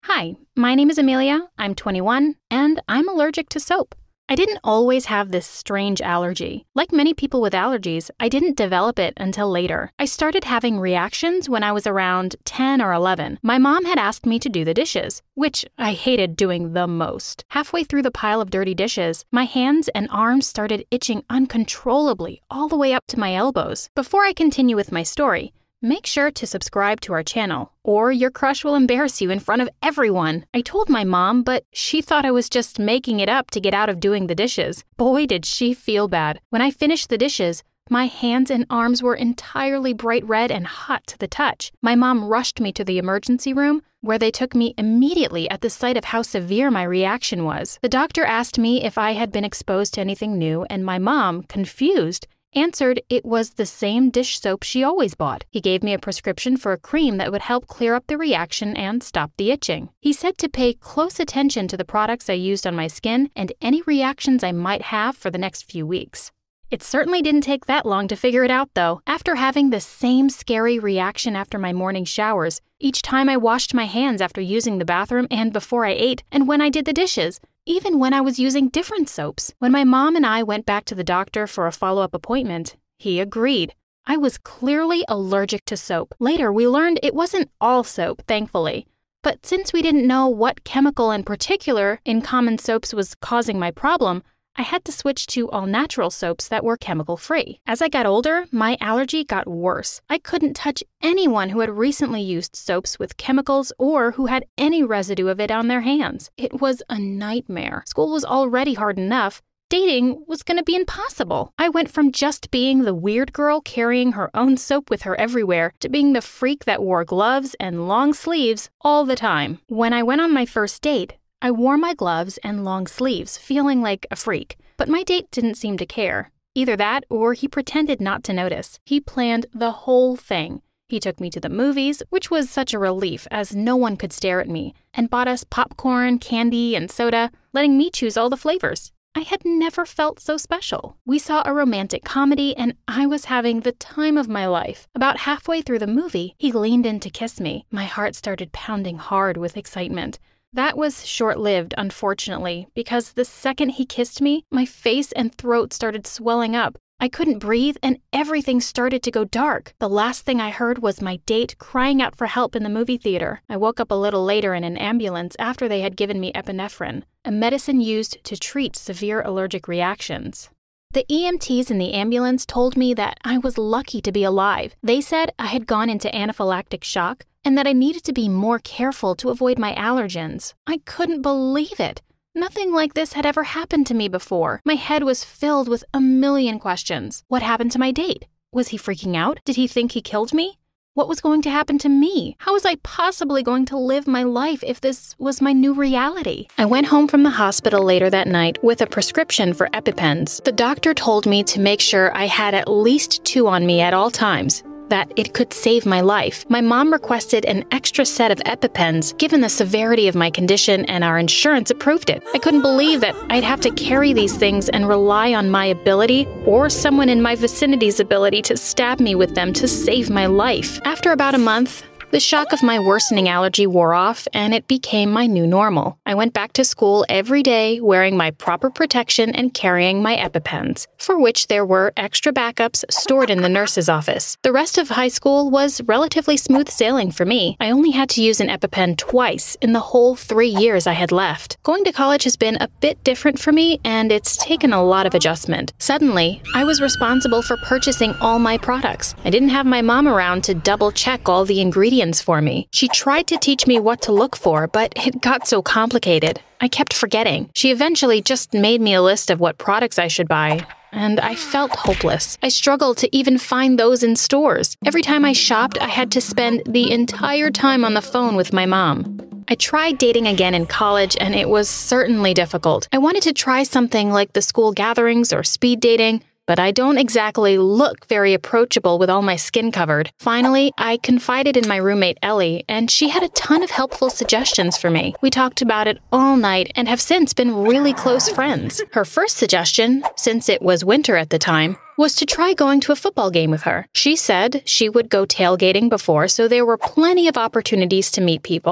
Hi, my name is Amelia, I'm 21, and I'm allergic to soap. I didn't always have this strange allergy. Like many people with allergies, I didn't develop it until later. I started having reactions when I was around 10 or 11. My mom had asked me to do the dishes, which I hated doing the most. Halfway through the pile of dirty dishes, my hands and arms started itching uncontrollably all the way up to my elbows. Before I continue with my story, make sure to subscribe to our channel, or your crush will embarrass you in front of everyone. I told my mom, but she thought I was just making it up to get out of doing the dishes. Boy, did she feel bad. When I finished the dishes, my hands and arms were entirely bright red and hot to the touch. My mom rushed me to the emergency room, where they took me immediately at the sight of how severe my reaction was. The doctor asked me if I had been exposed to anything new, and my mom, confused, answered it was the same dish soap she always bought. He gave me a prescription for a cream that would help clear up the reaction and stop the itching. He said to pay close attention to the products I used on my skin and any reactions I might have for the next few weeks. It certainly didn't take that long to figure it out, though. After having the same scary reaction after my morning showers, each time I washed my hands after using the bathroom and before I ate, and when I did the dishes, even when I was using different soaps. When my mom and I went back to the doctor for a follow-up appointment, he agreed. I was clearly allergic to soap. Later, we learned it wasn't all soap, thankfully. But since we didn't know what chemical in particular in common soaps was causing my problem, I had to switch to all-natural soaps that were chemical-free. As I got older, my allergy got worse. I couldn't touch anyone who had recently used soaps with chemicals or who had any residue of it on their hands. It was a nightmare. School was already hard enough. Dating was going to be impossible. I went from just being the weird girl carrying her own soap with her everywhere to being the freak that wore gloves and long sleeves all the time. When I went on my first date, I wore my gloves and long sleeves, feeling like a freak. But my date didn't seem to care. Either that or he pretended not to notice. He planned the whole thing. He took me to the movies, which was such a relief as no one could stare at me, and bought us popcorn, candy, and soda, letting me choose all the flavors. I had never felt so special. We saw a romantic comedy, and I was having the time of my life. About halfway through the movie, he leaned in to kiss me. My heart started pounding hard with excitement. That was short-lived, unfortunately, because the second he kissed me, my face and throat started swelling up. I couldn't breathe, and everything started to go dark. The last thing I heard was my date crying out for help in the movie theater. I woke up a little later in an ambulance after they had given me epinephrine, a medicine used to treat severe allergic reactions. The EMTs in the ambulance told me that I was lucky to be alive. They said I had gone into anaphylactic shock and that I needed to be more careful to avoid my allergens. I couldn't believe it. Nothing like this had ever happened to me before. My head was filled with a million questions. What happened to my date? Was he freaking out? Did he think he killed me? What was going to happen to me? How was I possibly going to live my life if this was my new reality? I went home from the hospital later that night with a prescription for EpiPens. The doctor told me to make sure I had at least 2 on me at all times, that it could save my life. My mom requested an extra set of EpiPens given the severity of my condition, and our insurance approved it. I couldn't believe that I'd have to carry these things and rely on my ability or someone in my vicinity's ability to stab me with them to save my life. After about a month, the shock of my worsening allergy wore off, and it became my new normal. I went back to school every day wearing my proper protection and carrying my EpiPens, for which there were extra backups stored in the nurse's office. The rest of high school was relatively smooth sailing for me. I only had to use an EpiPen twice in the whole 3 years I had left. Going to college has been a bit different for me, and it's taken a lot of adjustment. Suddenly, I was responsible for purchasing all my products. I didn't have my mom around to double-check all the ingredients for me. She tried to teach me what to look for, but it got so complicated. I kept forgetting. She eventually just made me a list of what products I should buy, and I felt hopeless. I struggled to even find those in stores. Every time I shopped, I had to spend the entire time on the phone with my mom. I tried dating again in college, and it was certainly difficult. I wanted to try something like the school gatherings or speed dating, but I don't exactly look very approachable with all my skin covered. Finally, I confided in my roommate Ellie, and she had a ton of helpful suggestions for me. We talked about it all night and have since been really close friends. Her first suggestion, since it was winter at the time, was to try going to a football game with her. She said she would go tailgating before, so there were plenty of opportunities to meet people.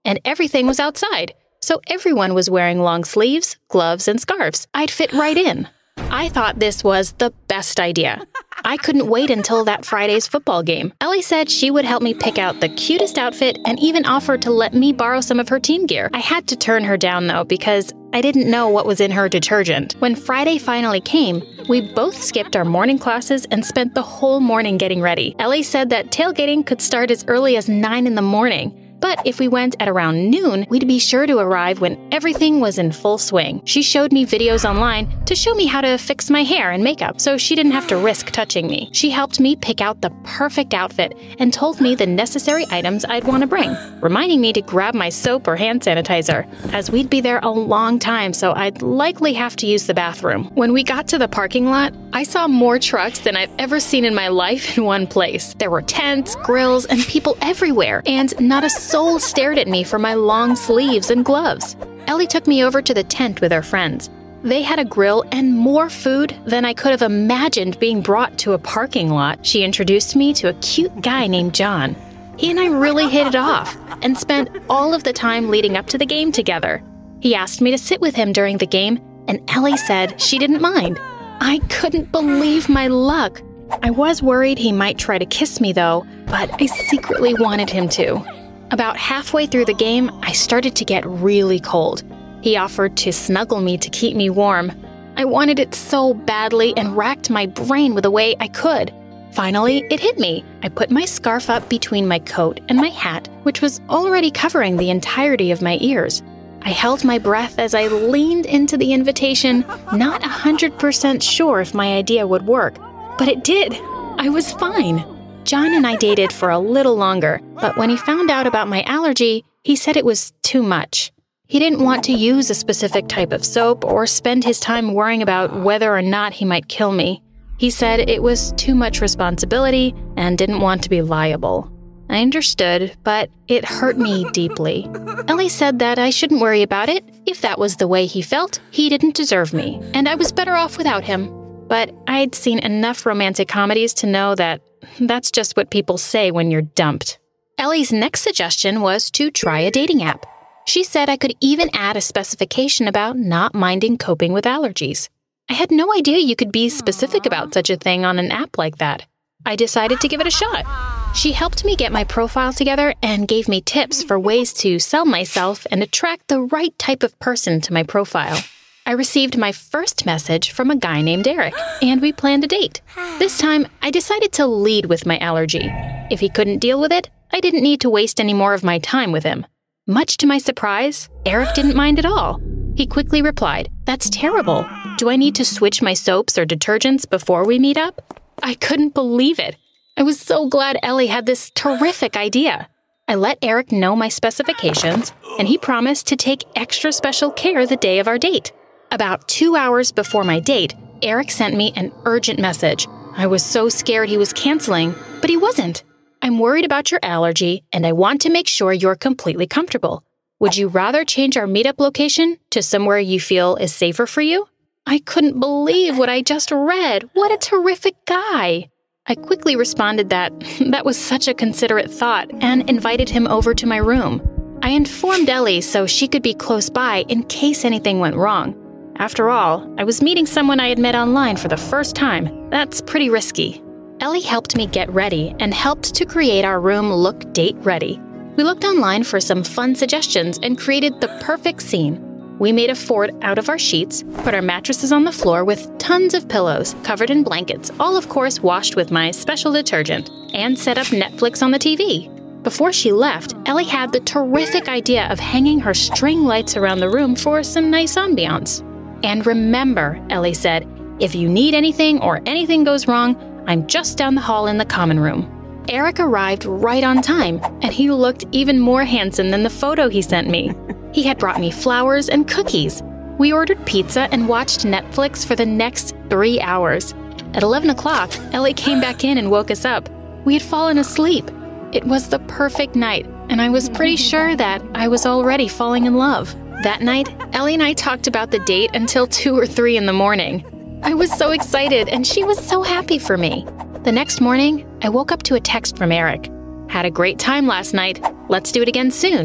and everything was outside, so everyone was wearing long sleeves, gloves, and scarves. I'd fit right in. I thought this was the best idea. I couldn't wait until that Friday's football game. Ellie said she would help me pick out the cutest outfit and even offered to let me borrow some of her team gear. I had to turn her down though because I didn't know what was in her detergent. When Friday finally came, we both skipped our morning classes and spent the whole morning getting ready. Ellie said that tailgating could start as early as 9 in the morning. But if we went at around noon, we'd be sure to arrive when everything was in full swing. She showed me videos online to show me how to fix my hair and makeup so she didn't have to risk touching me. She helped me pick out the perfect outfit and told me the necessary items I'd want to bring, reminding me to grab my soap or hand sanitizer, as we'd be there a long time so I'd likely have to use the bathroom. When we got to the parking lot, I saw more trucks than I've ever seen in my life in one place. There were tents, grills, and people everywhere, and not a soul stared at me for my long sleeves and gloves. Ellie took me over to the tent with her friends. They had a grill and more food than I could have imagined being brought to a parking lot. She introduced me to a cute guy named John. He and I really hit it off and spent all of the time leading up to the game together. He asked me to sit with him during the game, and Ellie said she didn't mind. I couldn't believe my luck. I was worried he might try to kiss me though, but I secretly wanted him to. About halfway through the game, I started to get really cold. He offered to snuggle me to keep me warm. I wanted it so badly and racked my brain with a way I could. Finally, it hit me. I put my scarf up between my coat and my hat, which was already covering the entirety of my ears. I held my breath as I leaned into the invitation, not 100% sure if my idea would work. But it did. I was fine. John and I dated for a little longer, but when he found out about my allergy, he said it was too much. He didn't want to use a specific type of soap or spend his time worrying about whether or not he might kill me. He said it was too much responsibility and didn't want to be liable. I understood, but it hurt me deeply. Ellie said that I shouldn't worry about it. If that was the way he felt, he didn't deserve me, and I was better off without him. But I'd seen enough romantic comedies to know that that's just what people say when you're dumped. Ellie's next suggestion was to try a dating app. She said I could even add a specification about not minding coping with allergies. I had no idea you could be specific about such a thing on an app like that. I decided to give it a shot. She helped me get my profile together and gave me tips for ways to sell myself and attract the right type of person to my profile. I received my first message from a guy named Eric, and we planned a date. This time, I decided to lead with my allergy. If he couldn't deal with it, I didn't need to waste any more of my time with him. Much to my surprise, Eric didn't mind at all. He quickly replied, "That's terrible. Do I need to switch my soaps or detergents before we meet up?" I couldn't believe it. I was so glad Ellie had this terrific idea. I let Eric know my specifications, and he promised to take extra special care the day of our date. About 2 hours before my date, Eric sent me an urgent message. I was so scared he was canceling, but he wasn't. "I'm worried about your allergy, and I want to make sure you're completely comfortable. Would you rather change our meetup location to somewhere you feel is safer for you?" I couldn't believe what I just read. What a terrific guy. I quickly responded that was such a considerate thought and invited him over to my room. I informed Ellie so she could be close by in case anything went wrong. After all, I was meeting someone I had met online for the first time. That's pretty risky. Ellie helped me get ready and helped to create our room look date-ready. We looked online for some fun suggestions and created the perfect scene. We made a fort out of our sheets, put our mattresses on the floor with tons of pillows, covered in blankets, all of course washed with my special detergent, and set up Netflix on the TV. Before she left, Ellie had the terrific idea of hanging her string lights around the room for some nice ambiance. "And remember," Ellie said, "if you need anything or anything goes wrong, I'm just down the hall in the common room." Eric arrived right on time, and he looked even more handsome than the photo he sent me. He had brought me flowers and cookies. We ordered pizza and watched Netflix for the next 3 hours. At 11 o'clock, Ellie came back in and woke us up. We had fallen asleep. It was the perfect night, and I was pretty sure that I was already falling in love. That night, Ellie and I talked about the date until 2 or 3 in the morning. I was so excited, and she was so happy for me. The next morning, I woke up to a text from Eric. "Had a great time last night. Let's do it again soon."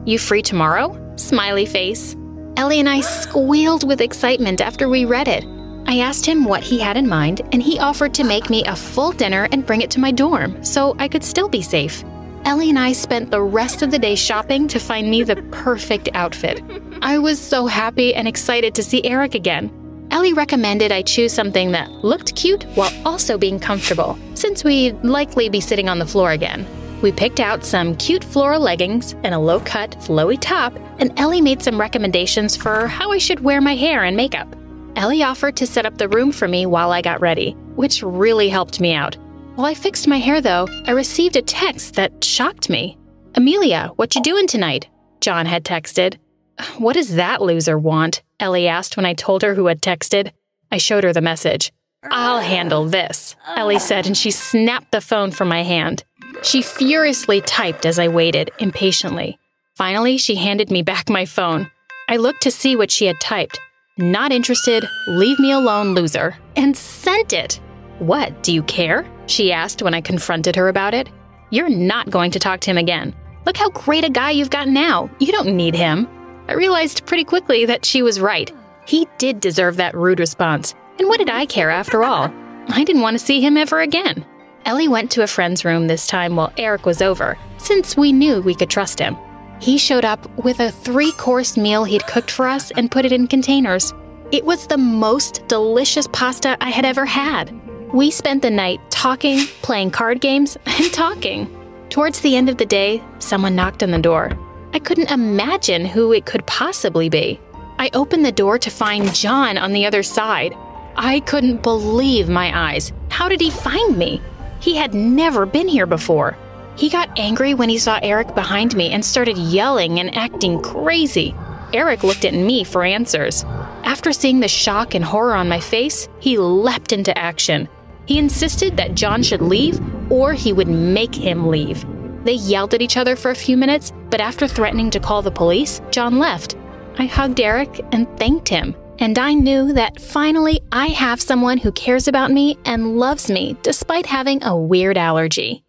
You free tomorrow? Smiley face. Ellie and I squealed with excitement after we read it. I asked him what he had in mind, and he offered to make me a full dinner and bring it to my dorm so I could still be safe. Ellie and I spent the rest of the day shopping to find me the perfect outfit. I was so happy and excited to see Eric again. Ellie recommended I choose something that looked cute while also being comfortable, since we'd likely be sitting on the floor again. We picked out some cute floral leggings and a low-cut, flowy top, and Ellie made some recommendations for how I should wear my hair and makeup. Ellie offered to set up the room for me while I got ready, which really helped me out. While I fixed my hair, though, I received a text that shocked me. "Amelia, what you doing tonight?" John had texted. "What does that loser want?" Ellie asked when I told her who had texted. I showed her the message. "I'll handle this," Ellie said, and she snapped the phone from my hand. She furiously typed as I waited, impatiently. Finally, she handed me back my phone. I looked to see what she had typed. "Not interested, leave me alone, loser," and sent it. "What, do you care?" she asked when I confronted her about it. "You're not going to talk to him again. Look how great a guy you've got now. You don't need him." I realized pretty quickly that she was right. He did deserve that rude response. And what did I care after all? I didn't want to see him ever again. Ellie went to a friend's room this time while Eric was over, since we knew we could trust him. He showed up with a 3-course meal he'd cooked for us and put it in containers. It was the most delicious pasta I had ever had. We spent the night talking, playing card games, and talking. Towards the end of the day, someone knocked on the door. I couldn't imagine who it could possibly be. I opened the door to find John on the other side. I couldn't believe my eyes. How did he find me? He had never been here before. He got angry when he saw Eric behind me and started yelling and acting crazy. Eric looked at me for answers. After seeing the shock and horror on my face, he leapt into action. He insisted that John should leave, or he would make him leave. They yelled at each other for a few minutes, but after threatening to call the police, John left. I hugged Eric and thanked him. And I knew that finally I have someone who cares about me and loves me despite having a weird allergy.